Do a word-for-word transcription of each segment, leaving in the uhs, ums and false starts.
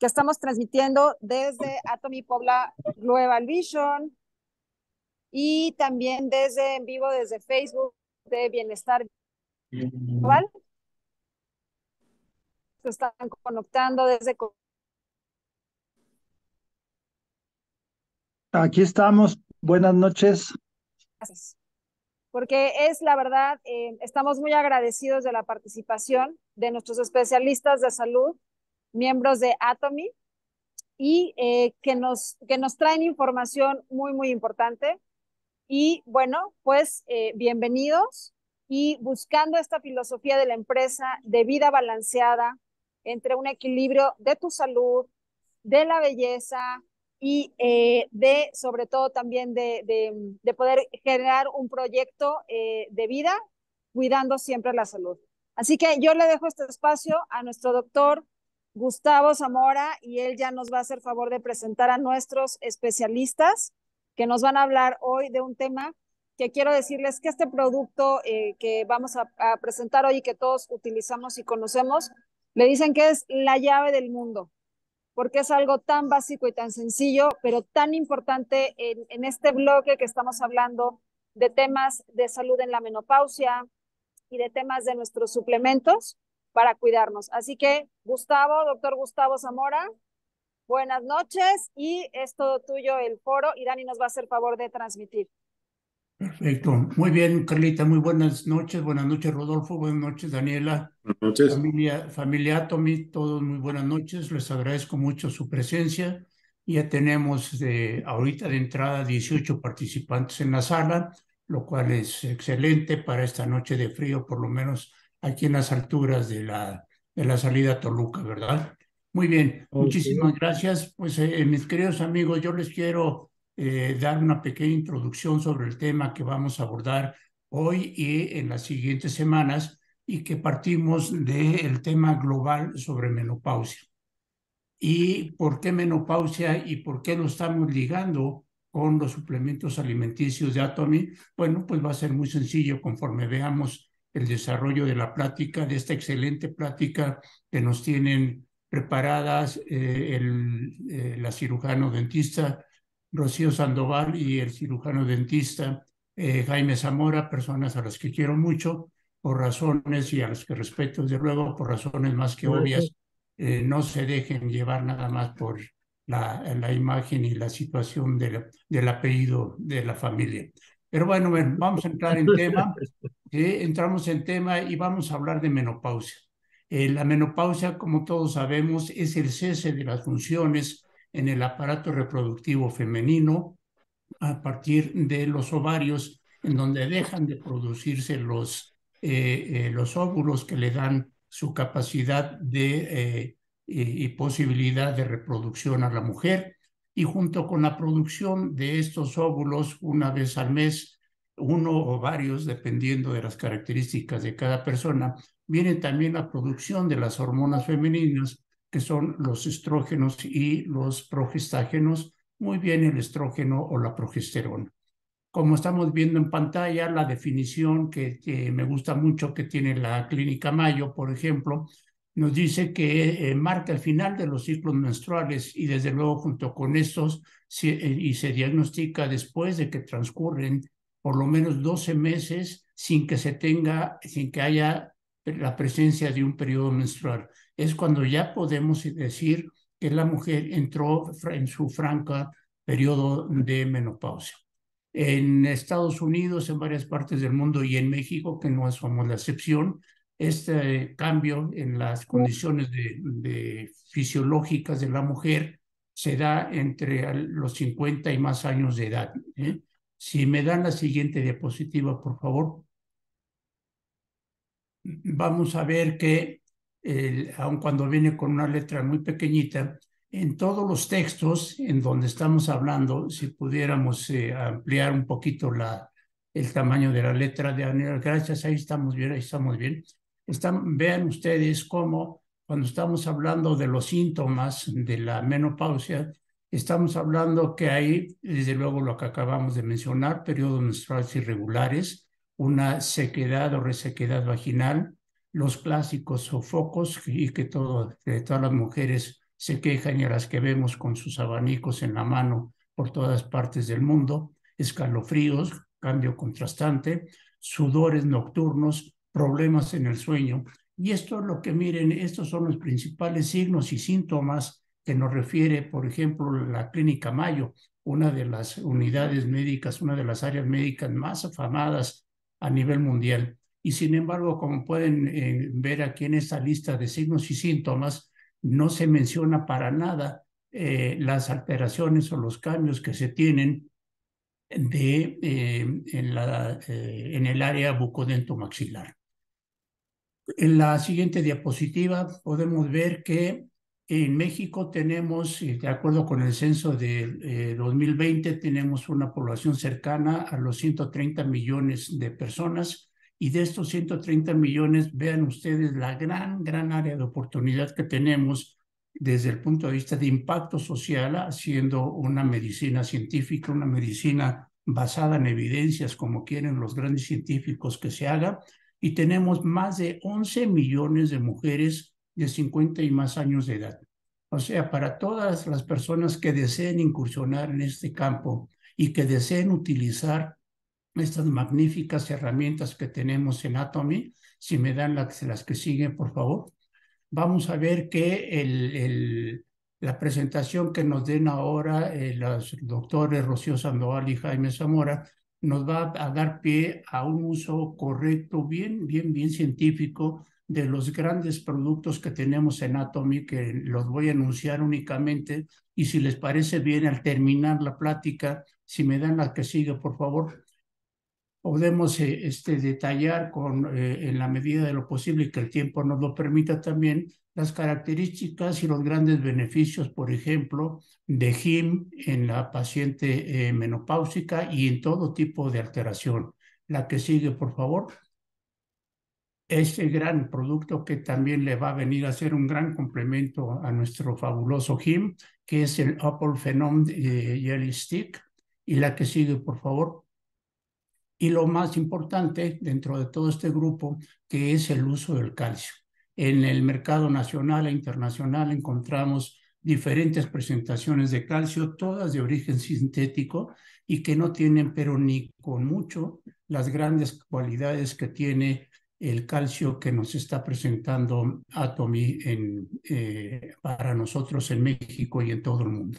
que estamos transmitiendo desde Atomy Puebla Global Vision y también desde en vivo desde Facebook de Bienestar Global. Se están conectando desde... Aquí estamos. Buenas noches. Gracias. Porque es la verdad, eh, estamos muy agradecidos de la participación de nuestros especialistas de salud, miembros de Atomy, y eh, que, nos, que nos traen información muy, muy importante. Y bueno, pues eh, bienvenidos y buscando esta filosofía de la empresa de vida balanceada entre un equilibrio de tu salud, de la belleza y eh, de, sobre todo también de, de, de poder generar un proyecto eh, de vida cuidando siempre la salud. Así que yo le dejo este espacio a nuestro doctor Gustavo Zamora y él ya nos va a hacer favor de presentar a nuestros especialistas que nos van a hablar hoy de un tema que quiero decirles que este producto eh, que vamos a, a presentar hoy y que todos utilizamos y conocemos, le dicen que es la llave del mundo, porque es algo tan básico y tan sencillo, pero tan importante en, en este bloque que estamos hablando de temas de salud en la menopausia y de temas de nuestros suplementos para cuidarnos. Así que, Gustavo, doctor Gustavo Zamora, buenas noches y es todo tuyo el foro y Dani nos va a hacer favor de transmitir. Perfecto. Muy bien, Carlita. Muy buenas noches. Buenas noches, Rodolfo. Buenas noches, Daniela. Buenas noches. Familia, familia Atomy, todos muy buenas noches. Les agradezco mucho su presencia. Ya tenemos de, ahorita de entrada dieciocho participantes en la sala, lo cual es excelente para esta noche de frío, por lo menos aquí en las alturas de la, de la salida a Toluca, ¿verdad? Muy bien, Okay. Muchísimas gracias. Pues eh, mis queridos amigos, yo les quiero Eh, dar una pequeña introducción sobre el tema que vamos a abordar hoy y en las siguientes semanas y que partimos del tema global sobre menopausia. ¿Y por qué menopausia y por qué lo estamos ligando con los suplementos alimenticios de Atomy? Bueno, pues va a ser muy sencillo conforme veamos el desarrollo de la plática, de esta excelente plática que nos tienen preparadas eh, el, eh, la cirujano dentista Rocío Sandoval y el cirujano dentista eh, Jaime Zamora, personas a las que quiero mucho por razones y a las que respeto, desde luego, por razones más que obvias. Eh, no se dejen llevar nada más por la, la imagen y la situación de la, del apellido de la familia. Pero bueno, bueno, vamos a entrar en tema. Eh, entramos en tema y vamos a hablar de menopausia. Eh, la menopausia, como todos sabemos, es el cese de las funciones en el aparato reproductivo femenino a partir de los ovarios, en donde dejan de producirse los, eh, eh, los óvulos que le dan su capacidad de, eh, y, y posibilidad de reproducción a la mujer. Y junto con la producción de estos óvulos una vez al mes, uno o varios, dependiendo de las características de cada persona, viene también la producción de las hormonas femeninas, que son los estrógenos y los progestágenos, muy bien el estrógeno o la progesterona. Como estamos viendo en pantalla, la definición que, que me gusta mucho que tiene la Clínica Mayo, por ejemplo, nos dice que eh, marca el final de los ciclos menstruales y desde luego junto con estos se, eh, y se diagnostica después de que transcurren por lo menos doce meses sin que se tenga, sin que haya la presencia de un periodo menstrual. Es cuando ya podemos decir que la mujer entró en su franca periodo de menopausia. En Estados Unidos, en varias partes del mundo y en México, que no somos la excepción, este cambio en las condiciones de, de fisiológicas de la mujer se da entre los cincuenta y más años de edad. ¿eh? Si me dan la siguiente diapositiva, por favor. Vamos a ver que, eh, aun cuando viene con una letra muy pequeñita, en todos los textos en donde estamos hablando, si pudiéramos eh, ampliar un poquito la, el tamaño de la letra de Daniel, gracias, ahí estamos bien, ahí estamos bien. Están, vean ustedes cómo cuando estamos hablando de los síntomas de la menopausia, estamos hablando que hay, desde luego lo que acabamos de mencionar, periodos menstruales irregulares, una sequedad o resequedad vaginal, los clásicos sofocos y que, todo, que todas las mujeres se quejan y a las que vemos con sus abanicos en la mano por todas partes del mundo, escalofríos, cambio contrastante, sudores nocturnos, problemas en el sueño. Y esto es lo que miren, estos son los principales signos y síntomas que nos refiere, por ejemplo, la Clínica Mayo, una de las unidades médicas, una de las áreas médicas más afamadas a nivel mundial. Y sin embargo, como pueden eh, ver aquí en esta lista de signos y síntomas, no se menciona para nada eh, las alteraciones o los cambios que se tienen de, eh, en, la, eh, en el área bucodentomaxilar. En la siguiente diapositiva podemos ver que en México tenemos, de acuerdo con el censo de eh, dos mil veinte, tenemos una población cercana a los ciento treinta millones de personas, y de estos ciento treinta millones, vean ustedes la gran, gran área de oportunidad que tenemos desde el punto de vista de impacto social, haciendo una medicina científica, una medicina basada en evidencias, como quieren los grandes científicos que se haga. Y tenemos más de once millones de mujeres de cincuenta y más años de edad. O sea, para todas las personas que deseen incursionar en este campo y que deseen utilizar estas magníficas herramientas que tenemos en Atomy, si me dan las, las que siguen, por favor, vamos a ver que el, el, la presentación que nos den ahora eh, los doctores Rocío Sandoval y Jaime Zamora nos va a dar pie a un uso correcto, bien, bien, bien científico de los grandes productos que tenemos en Atomy, que los voy a anunciar únicamente, y si les parece bien, al terminar la plática, si me dan la que sigue, por favor, podemos eh, este, detallar con, eh, en la medida de lo posible y que el tiempo nos lo permita también, las características y los grandes beneficios, por ejemplo, de H I M en la paciente eh, menopáusica y en todo tipo de alteración. La que sigue, por favor. Este gran producto que también le va a venir a ser un gran complemento a nuestro fabuloso H I M, que es el Apple Phenom eh, Jelly Stick. Y la que sigue, por favor. Y lo más importante dentro de todo este grupo, que es el uso del calcio. En el mercado nacional e internacional encontramos diferentes presentaciones de calcio, todas de origen sintético y que no tienen, pero ni con mucho, las grandes cualidades que tiene el calcio que nos está presentando Atomy en, eh, para nosotros en México y en todo el mundo.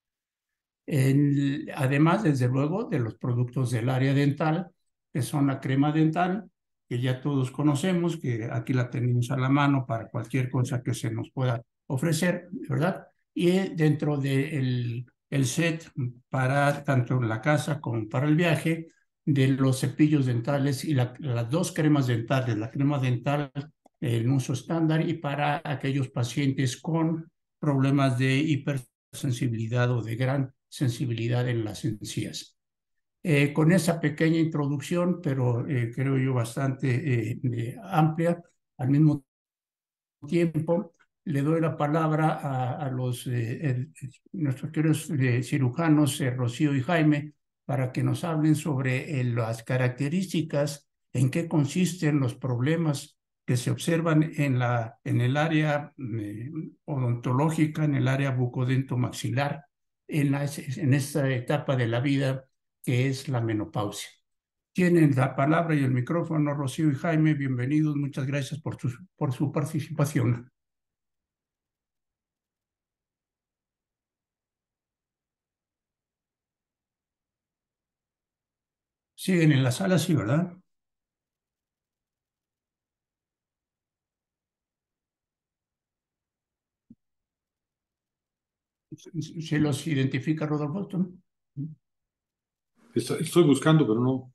En, además, desde luego, de los productos del área dental, que son la crema dental, que ya todos conocemos, que aquí la tenemos a la mano para cualquier cosa que se nos pueda ofrecer, ¿verdad? Y dentro del el set para tanto la casa como para el viaje, de los cepillos dentales y la, las dos cremas dentales, la crema dental en uso estándar y para aquellos pacientes con problemas de hipersensibilidad o de gran sensibilidad en las encías. Eh, con esa pequeña introducción, pero eh, creo yo bastante eh, eh, amplia, al mismo tiempo le doy la palabra a, a los eh, el, nuestros queridos eh, cirujanos eh, Rocío y Jaime para que nos hablen sobre eh, las características, en qué consisten los problemas que se observan en, la, en el área eh, odontológica, en el área bucodentomaxilar, en, la, en esta etapa de la vida que es la menopausia. Tienen la palabra y el micrófono Rocío y Jaime. Bienvenidos, muchas gracias por su, por su participación. Siguen en la sala, sí, ¿verdad? ¿Se los identifica Rodolfo? ¿No? Estoy buscando, pero no.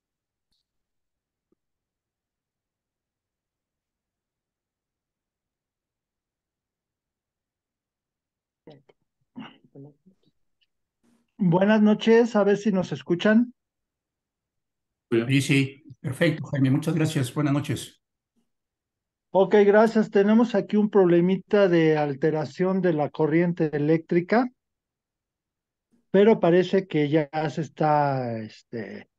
Buenas noches, a ver si nos escuchan. Sí, sí, perfecto, Jaime, muchas gracias. Buenas noches. Ok, gracias. Tenemos aquí un problemita de alteración de la corriente eléctrica, pero parece que ya se está este,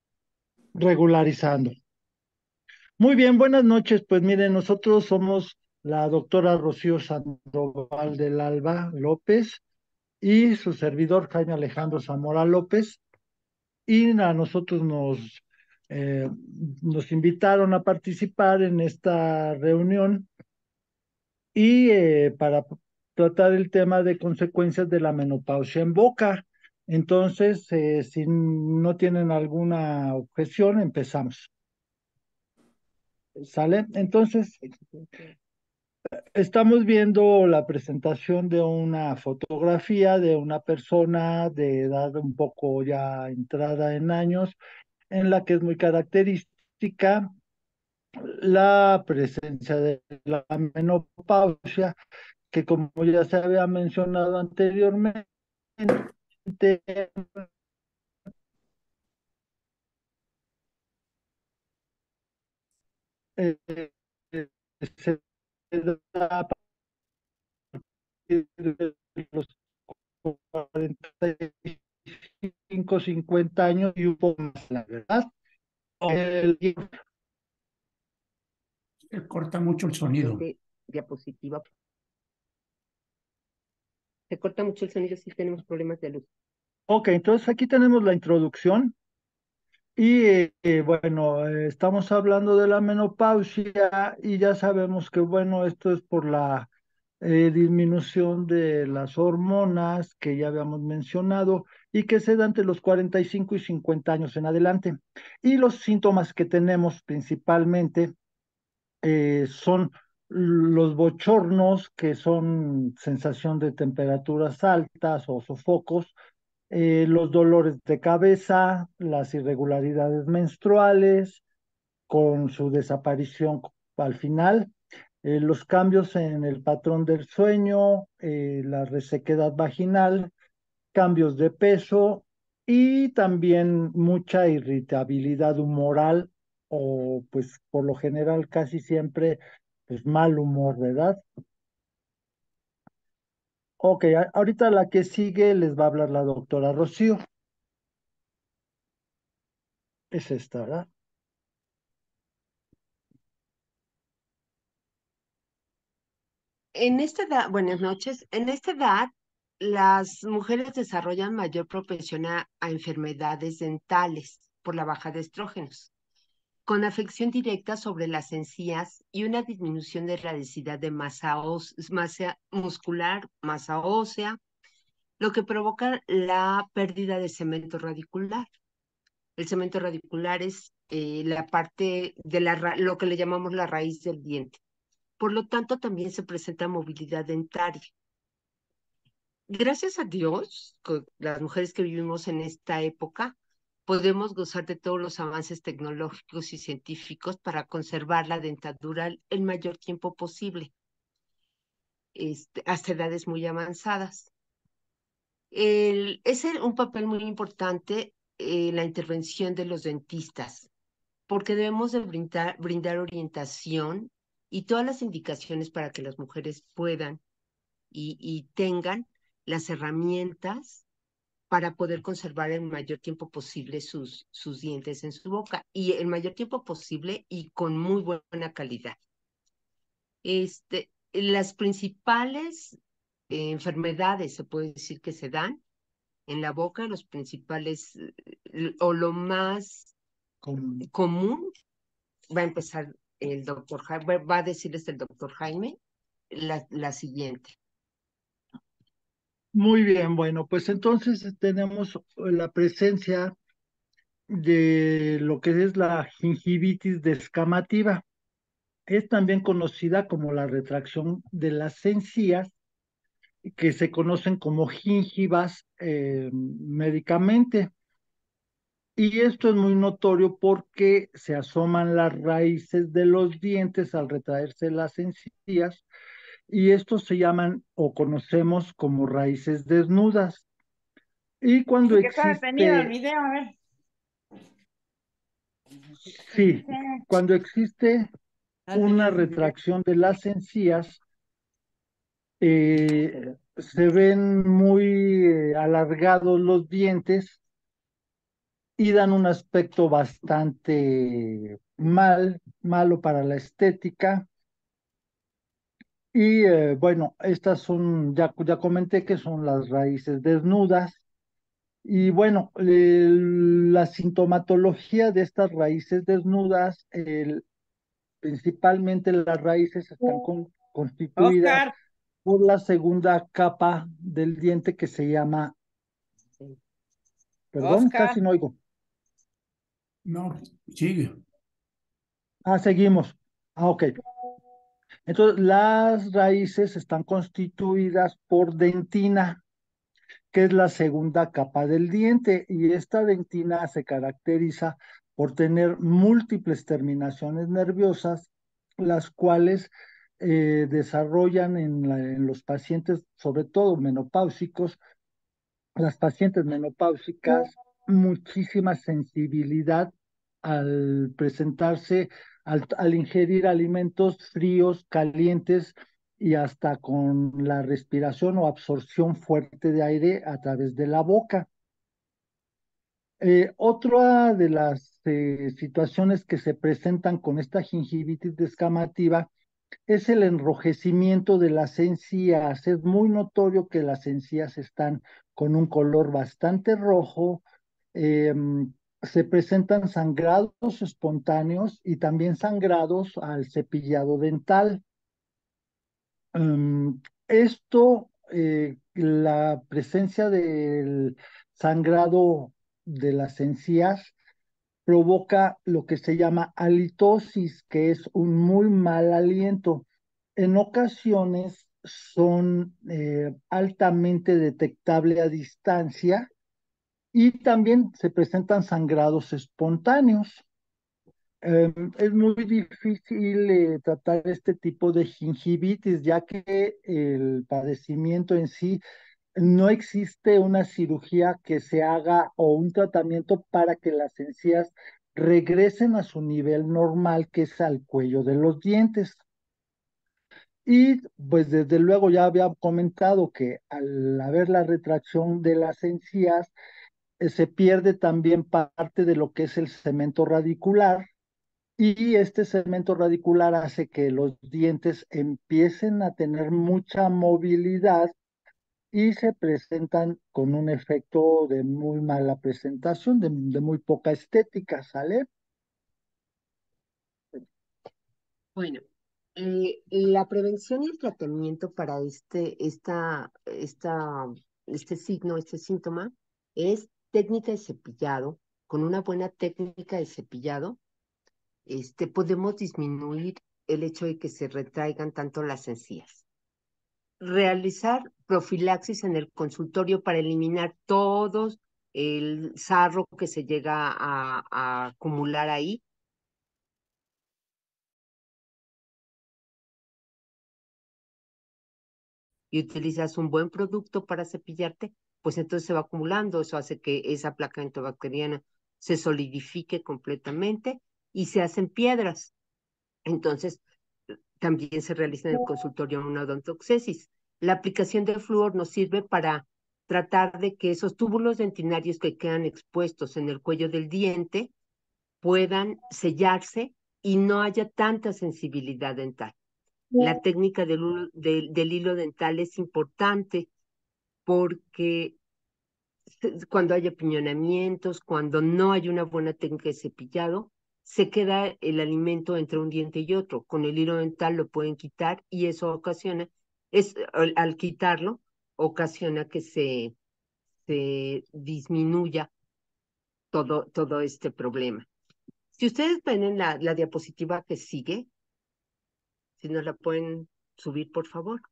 regularizando. Muy bien, buenas noches. Pues miren, nosotros somos la doctora Rocío Sandoval del Alba López y su servidor Jaime Alejandro Zamora López. Y a nosotros nos, eh, nos invitaron a participar en esta reunión y eh, para tratar el tema de consecuencias de la menopausia en boca. Entonces, eh, si no tienen alguna objeción, empezamos. ¿Sale? Entonces, estamos viendo la presentación de una fotografía de una persona de edad un poco ya entrada en años, en la que es muy característica la presencia de la menopausia, que como ya se había mencionado anteriormente, eh, eh, se da a partir de los cuarenta y cinco, cincuenta años y un poco más, la verdad. El, Se corta mucho el sonido. Siguiente diapositiva. Se corta mucho el sonido si tenemos problemas de luz. ok, entonces aquí tenemos la introducción. Y eh, eh, bueno, eh, estamos hablando de la menopausia y ya sabemos que bueno, esto es por la eh, disminución de las hormonas que ya habíamos mencionado y que se da entre los cuarenta y cinco y cincuenta años en adelante. Y los síntomas que tenemos principalmente eh, son los bochornos, que son sensación de temperaturas altas o sofocos, eh, los dolores de cabeza, las irregularidades menstruales, con su desaparición al final, eh, los cambios en el patrón del sueño, eh, la resequedad vaginal, cambios de peso y también mucha irritabilidad humoral o pues por lo general casi siempre pues mal humor, ¿verdad? Ok, a- ahorita la que sigue les va a hablar la doctora Rocío. Es esta, ¿verdad? En esta edad, buenas noches, en esta edad las mujeres desarrollan mayor propensión a, a enfermedades dentales por la baja de estrógenos, con afección directa sobre las encías y una disminución de la densidad de masa, ós- masa muscular, masa ósea, lo que provoca la pérdida de cemento radicular. El cemento radicular es eh, la parte de la, ra- lo que le llamamos la raíz del diente. Por lo tanto, también se presenta movilidad dentaria. Gracias a Dios, con las mujeres que vivimos en esta época, podemos gozar de todos los avances tecnológicos y científicos para conservar la dentadura el el mayor tiempo posible, este, hasta edades muy avanzadas. El, es el- un papel muy importante eh, la intervención de los dentistas, porque debemos de brindar, brindar orientación y todas las indicaciones para que las mujeres puedan y, y tengan las herramientas para poder conservar el mayor tiempo posible sus, sus dientes en su boca y el mayor tiempo posible y con muy buena calidad. Este, las principales eh, enfermedades, se puede decir que se dan en la boca, los principales eh, o lo más Con- común, va a empezar el doctor Jaime, va a decirles el doctor Jaime la, la siguiente. Muy bien, bueno, pues entonces tenemos la presencia de lo que es la gingivitis descamativa. Es también conocida como la retracción de las encías, que se conocen como gingivas eh, médicamente. Y esto es muy notorio porque se asoman las raíces de los dientes al retraerse las encías y estos se llaman o conocemos como raíces desnudas. Y cuando Que está detenido el existe, video, a ver. sí, cuando existe una Sí. retracción de las encías, eh, se ven muy eh, alargados los dientes y dan un aspecto bastante mal, malo para la estética. Y eh, bueno, estas son, ya, ya comenté que son las raíces desnudas. Y bueno, el- la sintomatología de estas raíces desnudas, el- principalmente las raíces están con- constituidas Oscar, por la segunda capa del diente que se llama, perdón, Oscar, casi no oigo. No, sigue. Ah, seguimos. Ah, ok. Entonces, las raíces están constituidas por dentina, que es la segunda capa del diente, y esta dentina se caracteriza por tener múltiples terminaciones nerviosas, las cuales eh, desarrollan en, la- en los pacientes, sobre todo menopáusicos, las pacientes menopáusicas, muchísima sensibilidad al presentarse, al, al ingerir alimentos fríos, calientes y hasta con la respiración o absorción fuerte de aire a través de la boca. Eh, otra de las eh, situaciones que se presentan con esta gingivitis descamativa es el enrojecimiento de las encías. Es muy notorio que las encías están con un color bastante rojo. em, Se presentan sangrados espontáneos y también sangrados al cepillado dental. Em, esto, eh, la presencia del sangrado de las encías provoca lo que se llama halitosis, que es un muy mal aliento. En ocasiones son eh, altamente detectable a distancia y también se presentan sangrados espontáneos. Eh, es muy difícil eh, tratar este tipo de gingivitis, ya que el padecimiento en sí no existe una cirugía que se haga o un tratamiento para que las encías regresen a su nivel normal, que es al cuello de los dientes. Y pues desde luego ya había comentado que al haber la retracción de las encías, eh, se pierde también parte de lo que es el cemento radicular. Y este cemento radicular hace que los dientes empiecen a tener mucha movilidad y se presentan con un efecto de muy mala presentación, de, de muy poca estética, ¿sale? Bueno, eh, la prevención y el tratamiento para este, esta, esta, este signo, este síntoma, es técnica de cepillado. Con una buena técnica de cepillado, este, podemos disminuir el hecho de que se retraigan tanto las encías. Realizar profilaxis en el consultorio para eliminar todos el sarro que se llega a, a acumular ahí. Y utilizas un buen producto para cepillarte, pues entonces se va acumulando. Eso hace que esa placa antibacteriana se solidifique completamente y se hacen piedras. Entonces, también se realiza en el consultorio una odontoxesis. La aplicación del flúor nos sirve para tratar de que esos túbulos dentinarios que quedan expuestos en el cuello del diente puedan sellarse y no haya tanta sensibilidad dental. La técnica del, del, del hilo dental es importante porque cuando hay apiñonamientos, cuando no hay una buena técnica de cepillado, se queda el alimento entre un diente y otro. Con el hilo dental lo pueden quitar y eso ocasiona, es, al, al quitarlo, ocasiona que se, se disminuya todo, todo este problema. Si ustedes ven en la, la diapositiva que sigue, si nos la pueden subir, por favor.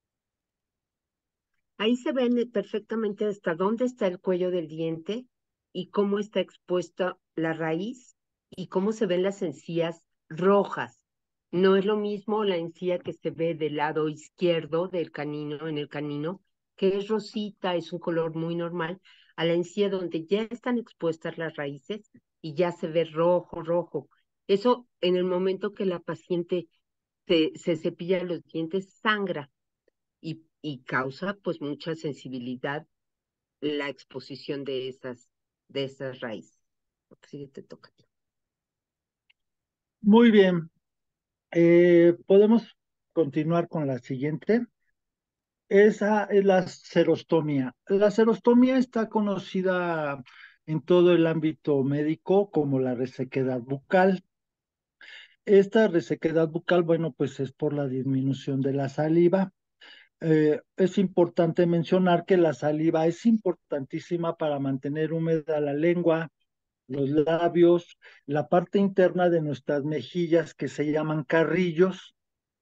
Ahí se ven perfectamente hasta dónde está el cuello del diente y cómo está expuesta la raíz y cómo se ven las encías rojas. No es lo mismo la encía que se ve del lado izquierdo del canino, en el canino, que es rosita, es un color muy normal, a la encía donde ya están expuestas las raíces y ya se ve rojo, rojo. Eso en el momento que la paciente se, se cepilla los dientes, sangra y, y causa pues mucha sensibilidad la exposición de esas, de esas raíces. Sí, te toca. Muy bien. Eh, podemos continuar con la siguiente. Esa es la serostomía. La serostomía está conocida en todo el ámbito médico como la resequedad bucal. Esta resequedad bucal, bueno, pues es por la disminución de la saliva. Eh, es importante mencionar que la saliva es importantísima para mantener húmeda la lengua, los labios, la parte interna de nuestras mejillas que se llaman carrillos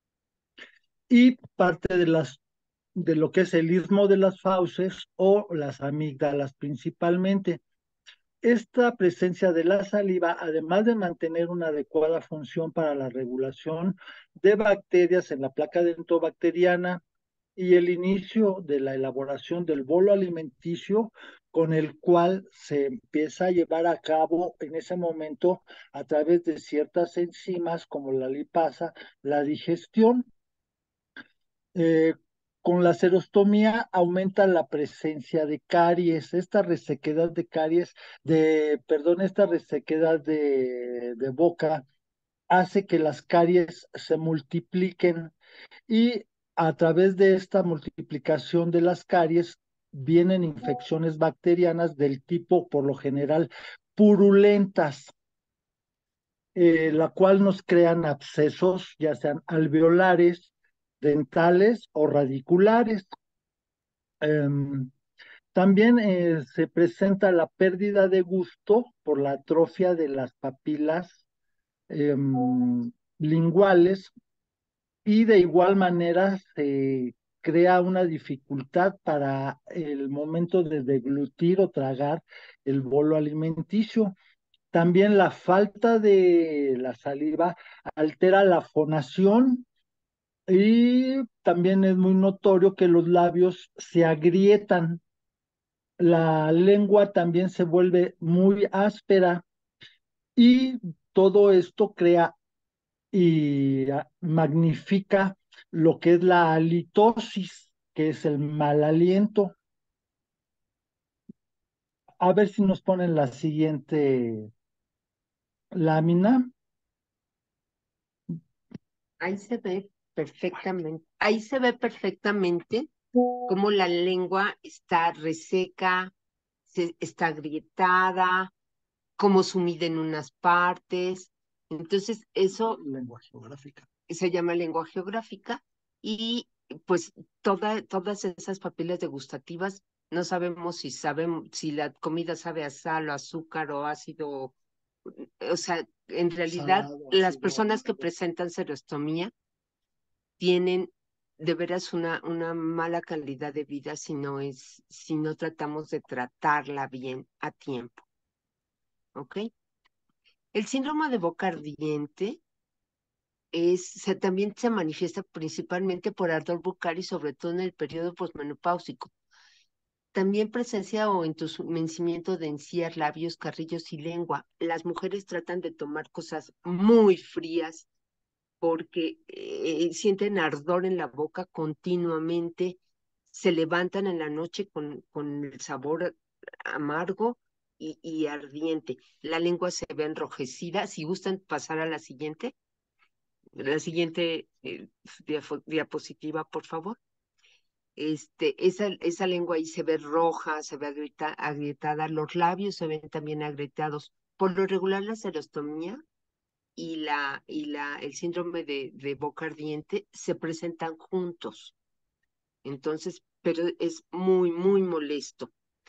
y parte de las de lo que es el istmo de las fauces o las amígdalas principalmente. Esta presencia de la saliva, además de mantener una adecuada función para la regulación de bacterias en la placa dentobacteriana y el inicio de la elaboración del bolo alimenticio con el cual se empieza a llevar a cabo en ese momento a través de ciertas enzimas como la lipasa, la digestión. Eh, con la serostomía aumenta la presencia de caries, esta resequedad de caries, de, perdón, esta resequedad de, de boca hace que las caries se multipliquen y a través de esta multiplicación de las caries vienen infecciones bacterianas del tipo, por lo general, purulentas, eh, la cual nos crean abscesos, ya sean alveolares, dentales o radiculares. Em, también eh, se presenta la pérdida de gusto por la atrofia de las papilas em, linguales y de igual manera se crea una dificultad para el momento de deglutir o tragar el bolo alimenticio. También la falta de la saliva altera la fonación y también es muy notorio que los labios se agrietan. La lengua también se vuelve muy áspera y todo esto crea y ah, magnifica lo que es la halitosis, que es el mal aliento. A ver si nos ponen la siguiente lámina. Ahí se ve perfectamente, ahí se ve perfectamente cómo la lengua está reseca, se, está agrietada, cómo sumida en unas partes. Entonces, eso Lengua geográfica. se llama lengua geográfica y pues toda, todas esas papilas degustativas, no sabemos si sabemos, si la comida sabe a sal o azúcar o ácido, o sea, en realidad Salado, las ácido, personas que amargo. presentan serostomía tienen de veras una, una mala calidad de vida si no es, si no tratamos de tratarla bien a tiempo, ¿ok? El síndrome de boca ardiente es, se, también se manifiesta principalmente por ardor bucal y sobre todo en el periodo posmenopáusico. También presencia o entumecimiento de encías, labios, carrillos y lengua. Las mujeres tratan de tomar cosas muy frías porque eh, sienten ardor en la boca continuamente, se levantan en la noche con, con el sabor amargo y, y ardiente. La lengua se ve enrojecida. Si gustan pasar a la siguiente. La siguiente eh, diapositiva, por favor. Este, esa, esa lengua ahí se ve roja, se ve agrieta, agrietada, los labios se ven también agrietados. Por lo regular, la serostomía y, la, y la, el síndrome de, de boca ardiente se presentan juntos. Entonces, pero es muy, muy molesto.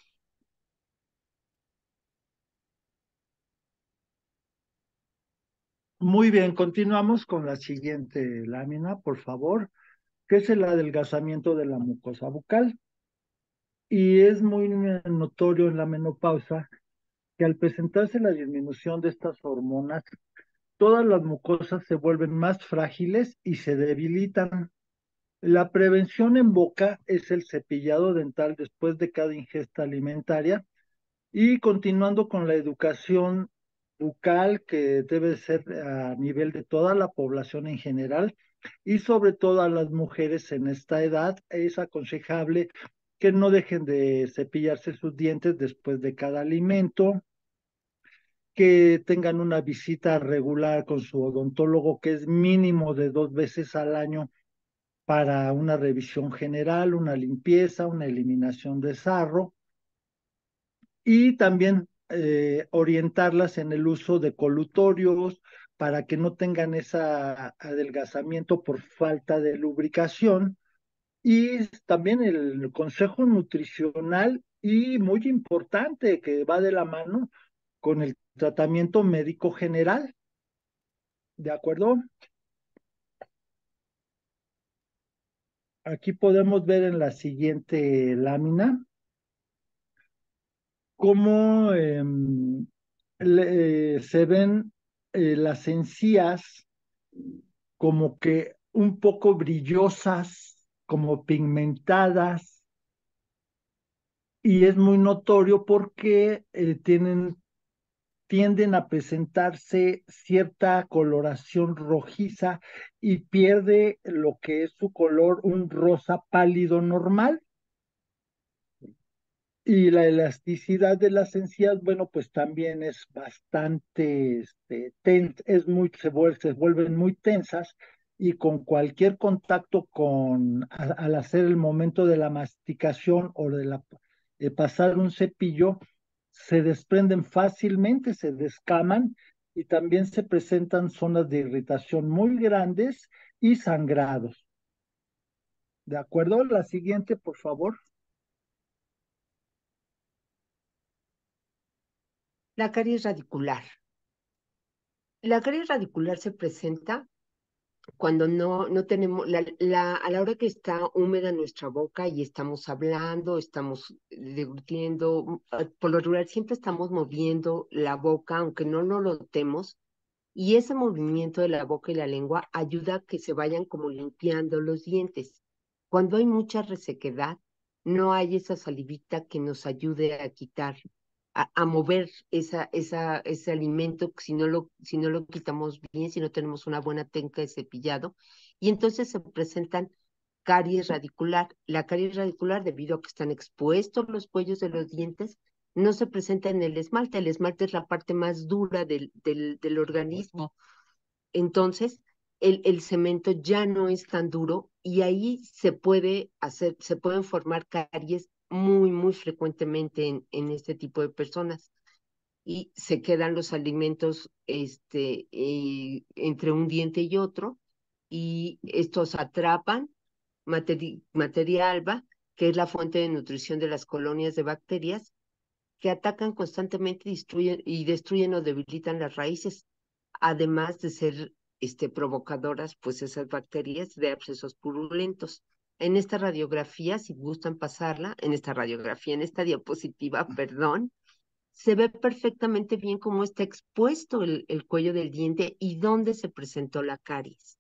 Muy bien, continuamos con la siguiente lámina, por favor, que es el adelgazamiento de la mucosa bucal. Y es muy notorio en la menopausa que al presentarse la disminución de estas hormonas, todas las mucosas se vuelven más frágiles y se debilitan. La prevención en boca es el cepillado dental después de cada ingesta alimentaria y continuando con la educación bucal que debe ser a nivel de toda la población en general y sobre todo a las mujeres en esta edad, es aconsejable que no dejen de cepillarse sus dientes después de cada alimento, que tengan una visita regular con su odontólogo, que es mínimo de dos veces al año para una revisión general, una limpieza, una eliminación de sarro y también eh, orientarlas en el uso de colutorios para que no tengan ese adelgazamiento por falta de lubricación. Y también el consejo nutricional y muy importante que va de la mano con el tratamiento médico general. ¿De acuerdo? Aquí podemos ver en la siguiente lámina cómo eh, le, se ven eh, las encías como que un poco brillosas, como pigmentadas, y es muy notorio porque eh, tienen, tienden a presentarse cierta coloración rojiza y pierde lo que es su color, un rosa pálido normal. Y la elasticidad de las encías, bueno, pues también es bastante, este, ten- es muy, se vuel- se vuelven muy tensas y con cualquier contacto con, a- al hacer el momento de la masticación o de la, de pasar un cepillo, se desprenden fácilmente, se descaman y también se presentan zonas de irritación muy grandes y sangrados. ¿De acuerdo? La siguiente, por favor. La caries radicular. La caries radicular se presenta cuando no, no tenemos, la, la, a la hora que está húmeda nuestra boca y estamos hablando, estamos deglutiendo, por lo regular siempre estamos moviendo la boca, aunque no lo notemos, y ese movimiento de la boca y la lengua ayuda a que se vayan como limpiando los dientes. Cuando hay mucha resequedad, no hay esa salivita que nos ayude a quitar, a, a mover esa, esa, ese alimento si no, lo, si no lo quitamos bien, si no tenemos una buena técnica de cepillado. Y entonces se presentan caries radicular. La caries radicular, debido a que están expuestos los cuellos de los dientes, no se presenta en el esmalte. El esmalte es la parte más dura del, del, del organismo. Entonces, el, el cemento ya no es tan duro y ahí se puede hacer, se pueden formar caries muy, muy frecuentemente en, en este tipo de personas. Y se quedan los alimentos este, eh, entre un diente y otro, y estos atrapan materi materia alba, que es la fuente de nutrición de las colonias de bacterias, que atacan constantemente y destruyen, y destruyen o debilitan las raíces, además de ser este, provocadoras, pues esas bacterias de abscesos purulentos. En esta radiografía, si gustan pasarla, en esta radiografía, en esta diapositiva, perdón, se ve perfectamente bien cómo está expuesto el, el cuello del diente y dónde se presentó la caries.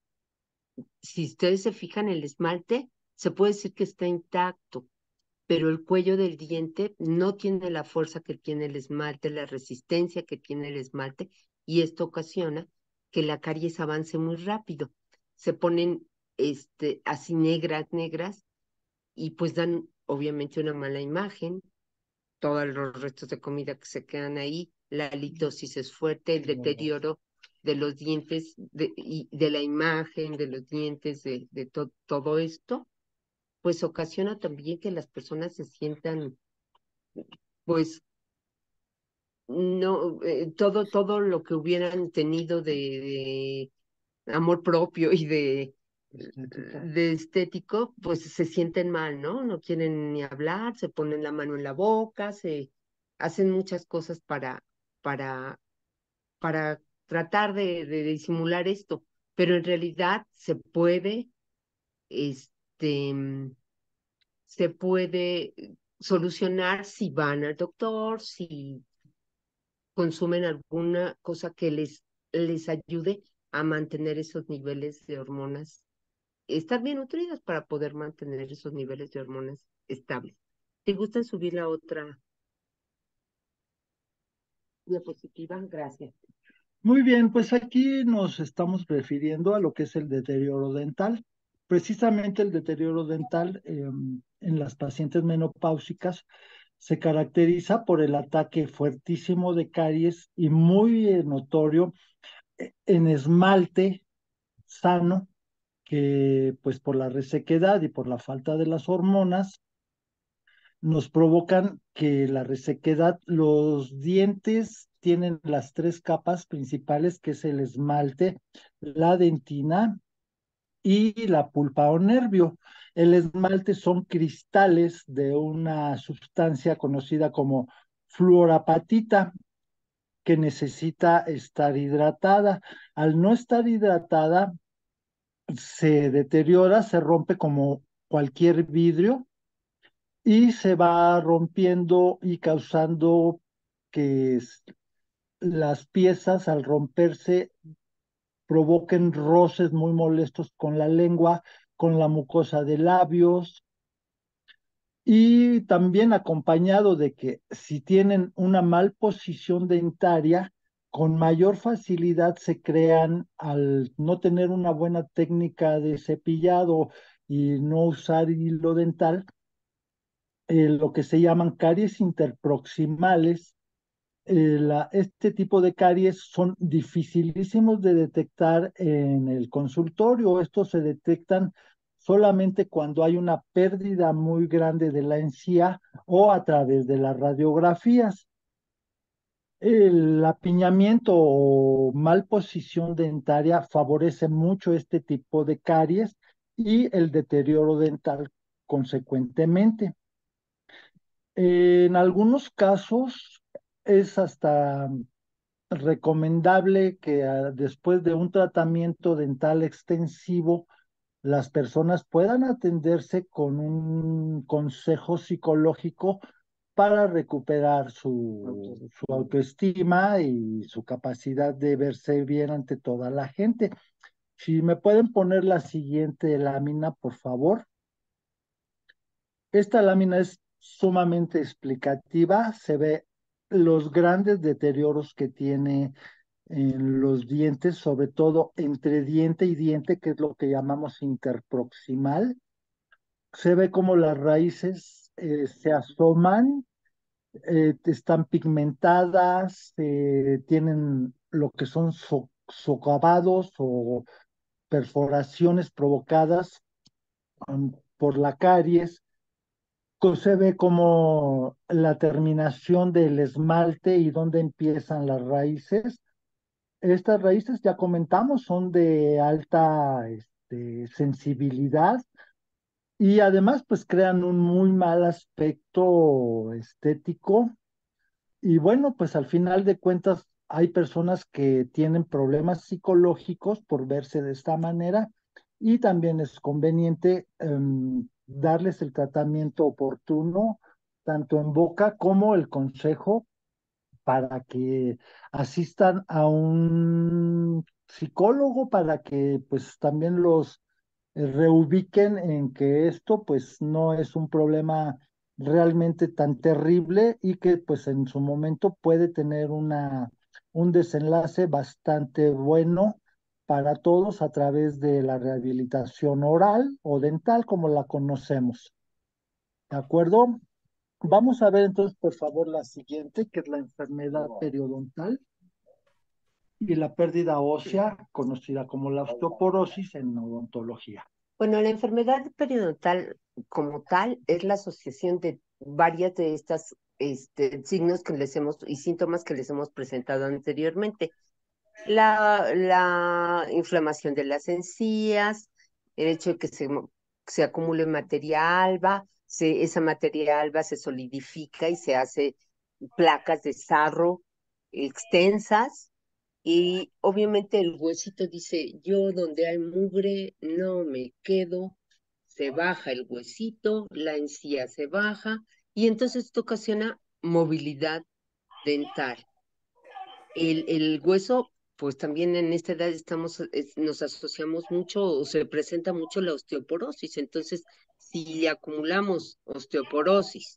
Si ustedes se fijan, el esmalte se puede decir que está intacto, pero el cuello del diente no tiene la fuerza que tiene el esmalte, la resistencia que tiene el esmalte, y esto ocasiona que la caries avance muy rápido. Se ponen este, así negras, negras, y pues dan obviamente una mala imagen, todos los restos de comida que se quedan ahí, la litosis es fuerte, el deterioro de los dientes, de, y de la imagen, de los dientes, de, de to todo esto, pues ocasiona también que las personas se sientan, pues, no, eh, todo, todo lo que hubieran tenido de, de amor propio y de, de estético, pues se sienten mal, ¿no? No quieren ni hablar, se ponen la mano en la boca, se hacen muchas cosas para, para, para tratar de, de disimular esto, pero en realidad se puede, este, se puede solucionar si van al doctor, si consumen alguna cosa que les, les ayude a mantener esos niveles de hormonas, estar bien nutridas para poder mantener esos niveles de hormonas estables. ¿Te gusta subir la otra diapositiva? Gracias. Muy bien, pues aquí nos estamos refiriendo a lo que es el deterioro dental. Precisamente el deterioro dental eh, en las pacientes menopáusicas se caracteriza por el ataque fuertísimo de caries y muy eh, notorio eh, en esmalte sano que pues por la resequedad y por la falta de las hormonas nos provocan que la resequedad, los dientes tienen las tres capas principales, que es el esmalte, la dentina y la pulpa o nervio. El esmalte son cristales de una sustancia conocida como fluorapatita, que necesita estar hidratada. Al no estar hidratada, se deteriora, se rompe como cualquier vidrio y se va rompiendo y causando que s- las piezas al romperse provoquen roces muy molestos con la lengua, con la mucosa de labios, y también acompañado de que si tienen una mal posición dentaria, con mayor facilidad se crean, al no tener una buena técnica de cepillado y no usar hilo dental, eh, lo que se llaman caries interproximales. Eh, la- este tipo de caries son dificilísimos de detectar en el consultorio. Estos se detectan solamente cuando hay una pérdida muy grande de la encía o a través de las radiografías. El apiñamiento o mal posición dentaria favorece mucho este tipo de caries y el deterioro dental consecuentemente. En algunos casos es hasta recomendable que ah, después de un tratamiento dental extensivo, las personas puedan atenderse con un consejo psicológico para recuperar su, su autoestima y su capacidad de verse bien ante toda la gente. Si me pueden poner la siguiente lámina, por favor. Esta lámina es sumamente explicativa. Se ve los grandes deterioros que tiene en los dientes, sobre todo entre diente y diente, que es lo que llamamos interproximal. Se ve como las raíces eh, se asoman, eh, están pigmentadas, eh, tienen lo que son so- socavados o perforaciones provocadas um, por la caries. Co- Se ve como la terminación del esmalte y dónde empiezan las raíces. Estas raíces, ya comentamos, son de alta este, sensibilidad y además pues crean un muy mal aspecto estético. Y bueno, pues al final de cuentas hay personas que tienen problemas psicológicos por verse de esta manera, y también es conveniente em, darles el tratamiento oportuno, tanto en boca como el consejo, para que asistan a un psicólogo, para que pues también los eh, reubiquen en que esto pues no es un problema realmente tan terrible y que pues en su momento puede tener una, un desenlace bastante bueno para todos a través de la rehabilitación oral o dental como la conocemos. ¿De acuerdo? Vamos a ver entonces, por favor, la siguiente, que es la enfermedad periodontal y la pérdida ósea, conocida como la osteoporosis en odontología. Bueno, la enfermedad periodontal como tal es la asociación de varias de estas este, signos que les hemos y síntomas que les hemos presentado anteriormente. La, la inflamación de las encías, el hecho de que se, mo- se acumule materia alba, se, esa materia alba se solidifica y se hace placas de sarro extensas, y obviamente el huesito dice, yo donde hay mugre no me quedo, se baja el huesito, la encía se baja, y entonces esto ocasiona movilidad dental. El, el hueso, pues también en esta edad estamos, es- nos asociamos mucho o se presenta mucho la osteoporosis. Entonces, si acumulamos osteoporosis,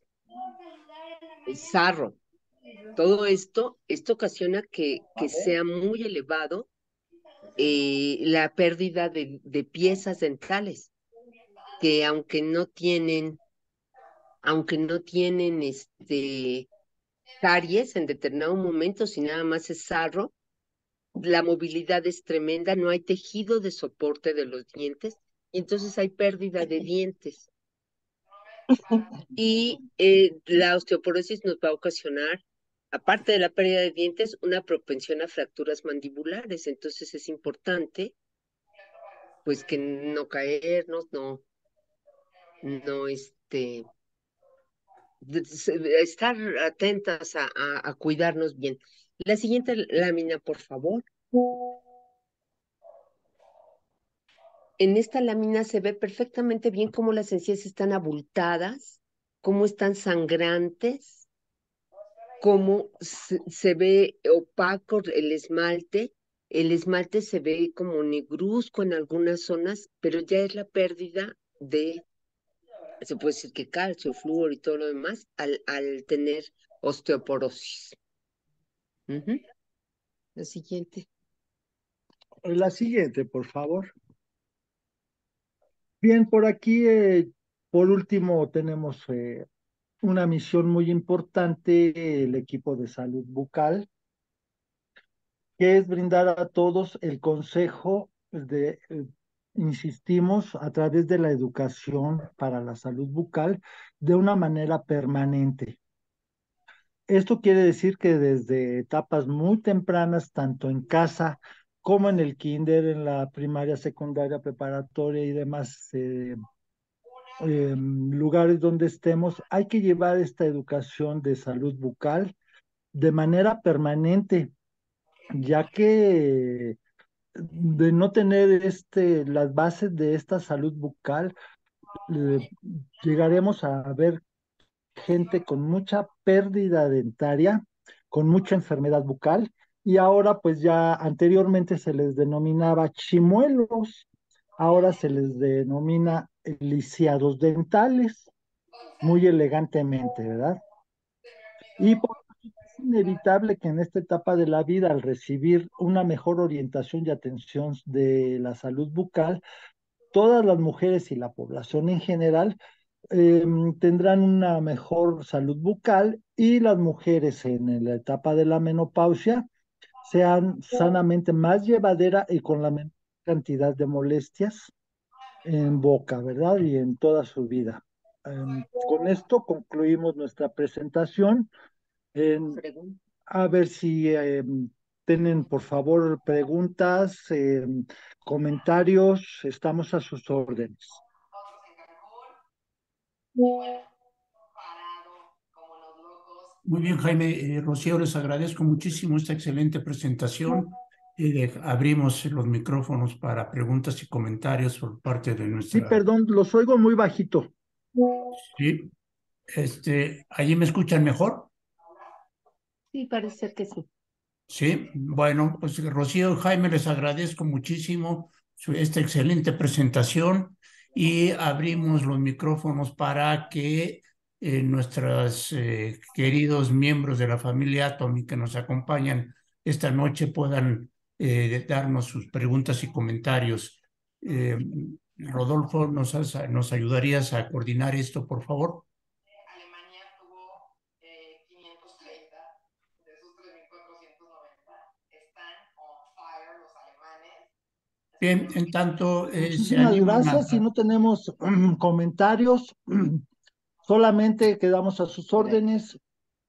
sarro, todo esto, esto ocasiona que, que sea muy elevado eh, la pérdida de, de piezas dentales, que aunque no tienen, aunque no tienen este caries en determinado momento, si nada más es sarro, la movilidad es tremenda, no hay tejido de soporte de los dientes, y entonces hay pérdida de dientes. Y eh, la osteoporosis nos va a ocasionar, aparte de la pérdida de dientes, una propensión a fracturas mandibulares. Entonces es importante, pues, que no caernos, no, no, este, estar atentas a, a, a cuidarnos bien. La siguiente lámina, por favor. En esta lámina se ve perfectamente bien cómo las encías están abultadas, cómo están sangrantes, cómo se, se ve opaco el esmalte. El esmalte se ve como negruzco en algunas zonas, pero ya es la pérdida de, se puede decir que calcio, flúor y todo lo demás, al, al tener osteoporosis. Uh-huh. La siguiente. La siguiente, por favor. Bien, por aquí, eh, por último, tenemos eh, una misión muy importante, el equipo de salud bucal, que es brindar a todos el consejo de, eh, insistimos, a través de la educación para la salud bucal de una manera permanente. Esto quiere decir que desde etapas muy tempranas, tanto en casa como en el kinder, en la primaria, secundaria, preparatoria y demás eh, eh, lugares donde estemos, hay que llevar esta educación de salud bucal de manera permanente, ya que de no tener este, las bases de esta salud bucal, eh, llegaremos a ver gente con mucha pérdida dentaria, con mucha enfermedad bucal, y ahora pues ya anteriormente se les denominaba chimuelos, ahora se les denomina lisiados dentales, muy elegantemente, ¿verdad? Y por es inevitable que en esta etapa de la vida, al recibir una mejor orientación y atención de la salud bucal, todas las mujeres y la población en general eh, tendrán una mejor salud bucal y las mujeres en la etapa de la menopausia sean sanamente más llevadera y con la menor cantidad de molestias en boca, ¿verdad? Y en toda su vida. Um, con esto concluimos nuestra presentación. En, a ver si eh, tienen, por favor, preguntas, eh, comentarios, estamos a sus órdenes. Muy bien, Jaime. Eh, Rocío, les agradezco muchísimo esta excelente presentación. Eh, abrimos los micrófonos para preguntas y comentarios por parte de nuestra... Sí, perdón, los oigo muy bajito. Sí, este, ¿allí me escuchan mejor? Sí, parece ser que sí. Sí, bueno, pues Rocío y Jaime, les agradezco muchísimo su, esta excelente presentación y abrimos los micrófonos para que eh, nuestros eh, queridos miembros de la familia Atomy que nos acompañan esta noche puedan eh, darnos sus preguntas y comentarios. Eh, Rodolfo, ¿nos, has, ¿nos ayudarías a coordinar esto, por favor? Bien, en tanto eh, se Muchísimas animan a... gracias. Si no tenemos um, comentarios, solamente quedamos a sus órdenes.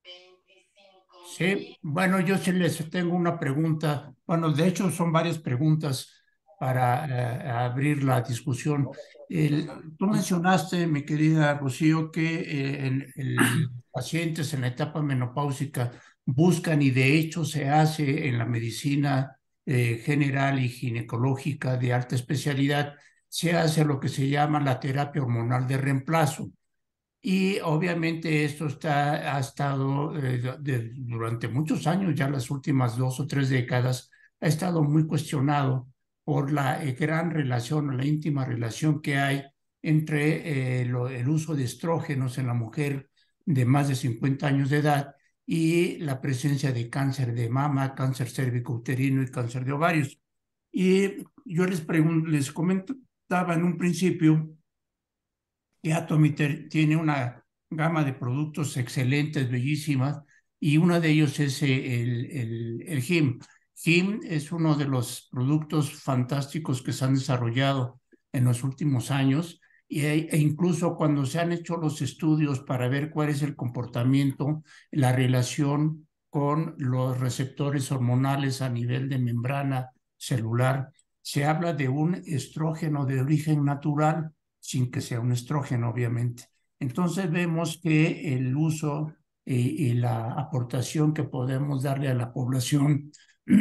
Sí, bueno, yo sí les tengo una pregunta. Bueno, de hecho son varias preguntas para eh, abrir la discusión. El, tú mencionaste, mi querida Rocío, que eh, el, el pacientes en la etapa menopáusica buscan y de hecho se hace en la medicina eh, general y ginecológica de alta especialidad, se hace lo que se llama la terapia hormonal de reemplazo. Y obviamente esto está, ha estado eh, de, durante muchos años, ya las últimas dos o tres décadas, ha estado muy cuestionado por la eh, gran relación o la íntima relación que hay entre eh, lo, el uso de estrógenos en la mujer de más de cincuenta años de edad y la presencia de cáncer de mama, cáncer cérvico-uterino y cáncer de ovarios. Y yo les, les comentaba en un principio que Atomy tiene una gama de productos excelentes, bellísimas, y uno de ellos es el, el, el G I M. H I M es uno de los productos fantásticos que se han desarrollado en los últimos años e incluso cuando se han hecho los estudios para ver cuál es el comportamiento, la relación con los receptores hormonales a nivel de membrana celular, se habla de un estrógeno de origen natural, sin que sea un estrógeno, obviamente. Entonces vemos que el uso y, y la aportación que podemos darle a la población